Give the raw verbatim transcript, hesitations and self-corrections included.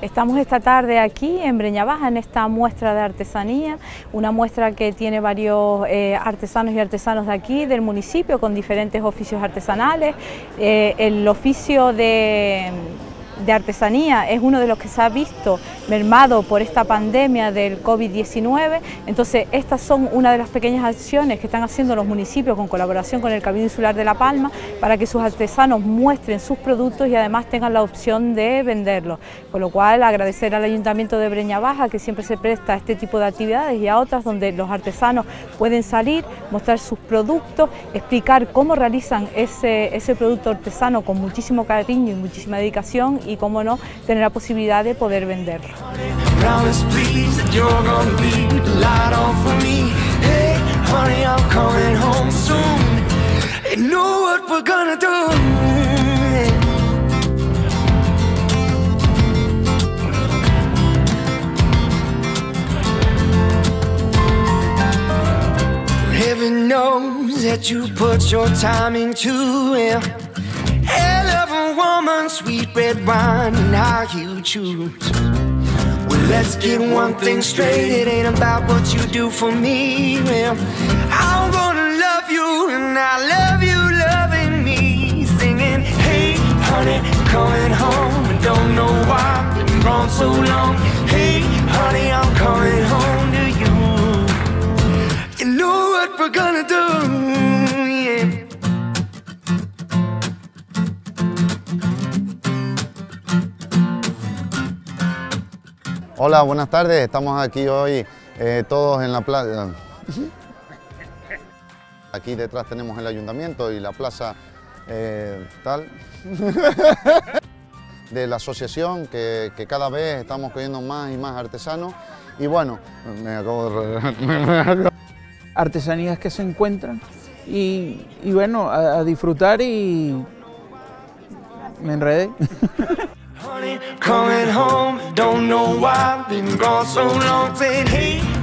Estamos esta tarde aquí en Breña Baja en esta muestra de artesanía, una muestra que tiene varios eh, artesanos y artesanos de aquí, del municipio, con diferentes oficios artesanales. Eh, el oficio de... de artesanía es uno de los que se ha visto mermado por esta pandemia del COVID diecinueve, entonces estas son una de las pequeñas acciones que están haciendo los municipios con colaboración con el Cabildo Insular de La Palma para que sus artesanos muestren sus productos y además tengan la opción de venderlos, con lo cual agradecer al Ayuntamiento de Breña Baja que siempre se presta a este tipo de actividades y a otras donde los artesanos pueden salir, mostrar sus productos, explicar cómo realizan ese, ese producto artesano con muchísimo cariño y muchísima dedicación y, cómo no, tener la posibilidad de poder venderlo. Heaven knows that you put your time into it. Hell of a woman, sweet red wine, and how you choose. Well, let's get one thing straight, it ain't about what you do for me. Well, I'm gonna love you, and I love you loving me. Singing, hey, honey, coming home, and don't know why I've been gone so long. Hey, honey, I'm coming home to you. You know what we're gonna do, yeah. Hola, buenas tardes. Estamos aquí hoy eh, todos en la plaza. Aquí detrás tenemos el ayuntamiento y la plaza eh, tal de la asociación que, que cada vez estamos cogiendo más y más artesanos. Y bueno, me acabo de... Artesanías que se encuentran y, y bueno, a, a disfrutar y me enredé. Coming home, don't know why, been gone so long, saying hey.